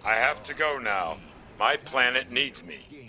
I have to go now. My planet needs me.